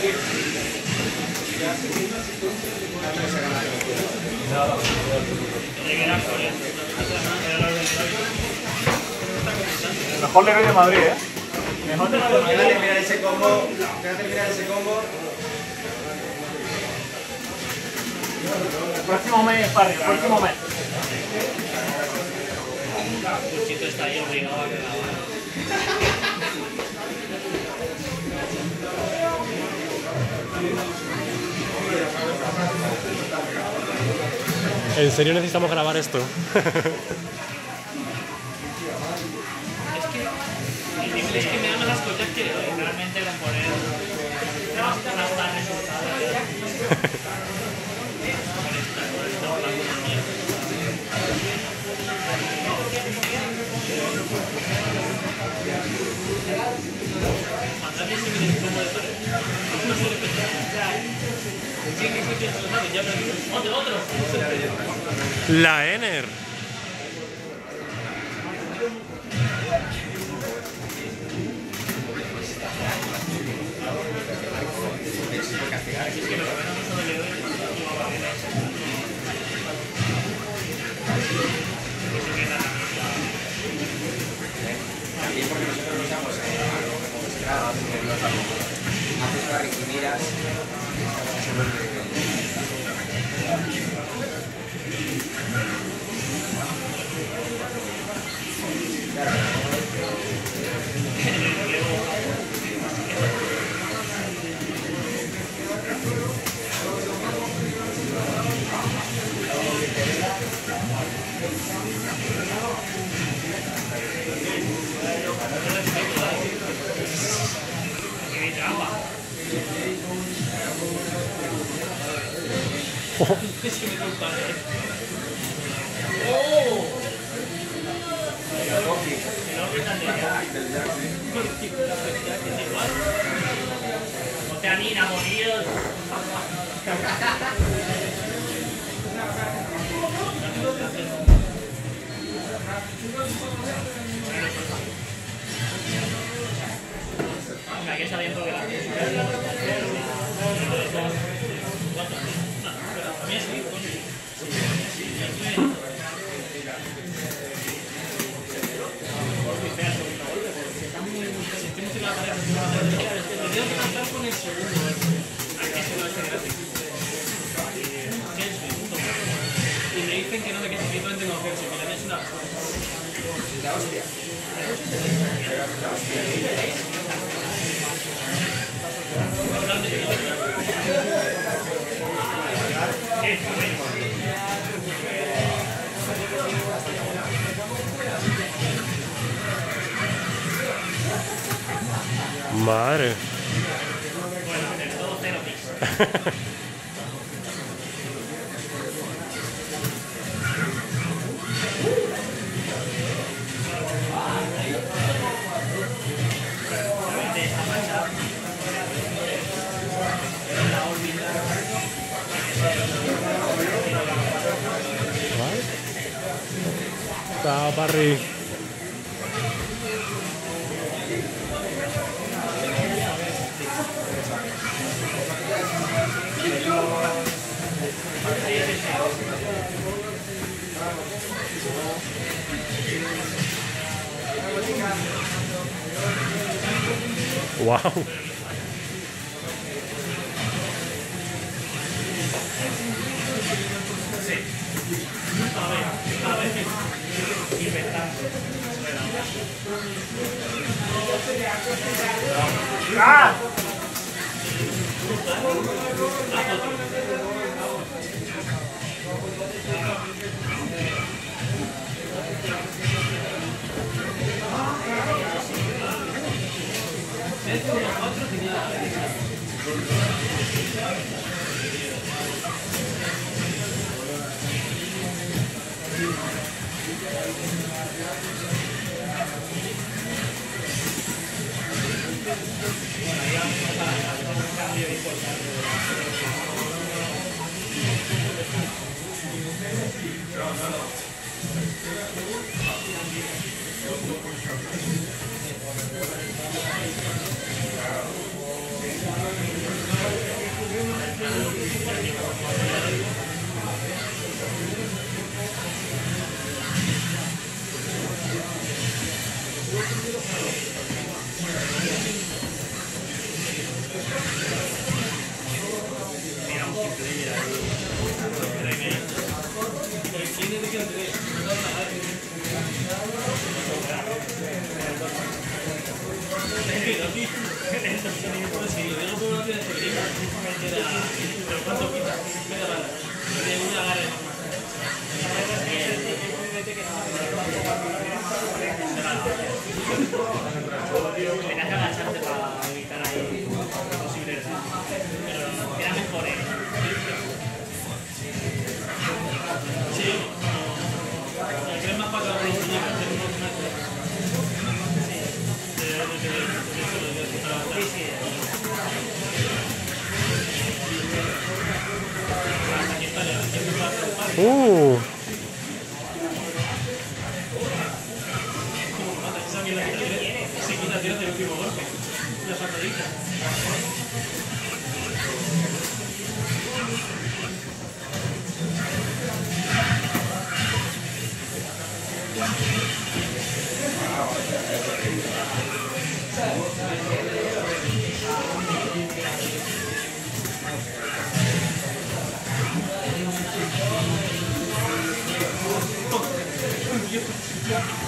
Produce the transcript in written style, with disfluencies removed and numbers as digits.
El mejor Leroy de Madrid, ¿eh? Mejor de Madrid. Voy a terminar ese combo. El próximo mes, Parry, el próximo mes. Cuchito está ahí obligado a grabar. ¿En serio necesitamos grabar esto? Es que me dan las cosas que realmente componer no está resultado. La Ener. También porque nosotros lo usamos como scraps, haces barring y miras. No te anina, morir. Venga, que está bien porque la... Y me dicen que no me quede que no tengo que hacer, que le des una La hostia. Madre. Chao, Parry. Wow. ¡Ah! Pero ¿cuánto quita? Media bala. De una agarre normal. Tenías que agacharte para evitar ahí posibles. Pero era mejor, Sí. El 3 más 4 por los muñecos. Sí. Aquí está, aquí está. Se quita tiros del último golpe. Una patadita. Oh.